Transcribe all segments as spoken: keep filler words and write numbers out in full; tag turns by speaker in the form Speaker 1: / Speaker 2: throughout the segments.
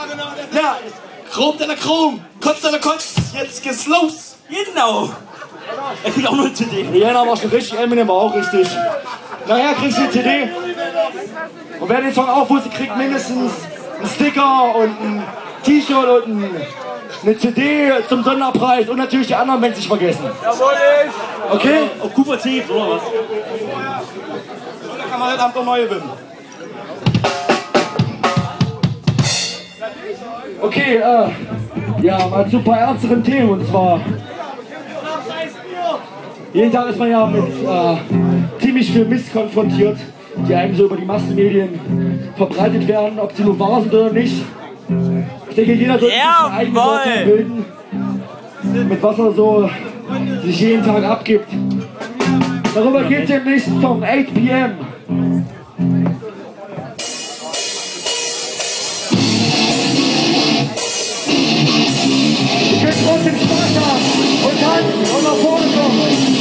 Speaker 1: Ja, Chrom deiner Chrom, Kotz deiner Kotz, jetzt geht's los.
Speaker 2: Genau. Er kriegt auch nur eine C D.
Speaker 1: Rihanna war schon richtig, Eminem war auch richtig. Nachher kriegst du eine C D. Und wer den Song aufwusste, kriegt mindestens einen Sticker und ein T-Shirt und ein, eine C D zum Sonderpreis. Und natürlich die anderen, wenn sie sich vergessen.
Speaker 3: Jawohl, ich.
Speaker 1: Okay?
Speaker 2: Auf Q V C oder was?
Speaker 1: Da kann man heute Abend noch neue gewinnen. Okay, äh, ja, mal zu ein paar ernsteren Themen, und zwar jeden Tag ist man ja mit äh, ziemlich viel Mist konfrontiert, die einem so über die Massenmedien verbreitet werden, ob sie nun wahr sind oder nicht. Ich denke, jeder sollte sich ein eigenes Urteil bilden, mit was er so sich jeden Tag abgibt. Darüber geht es im nächsten Song, acht P M Ihr könnt trotzdem Spaß haben und tanzen und nach vorne kommen.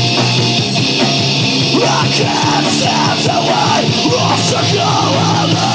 Speaker 4: I can't stand away, lost to go away.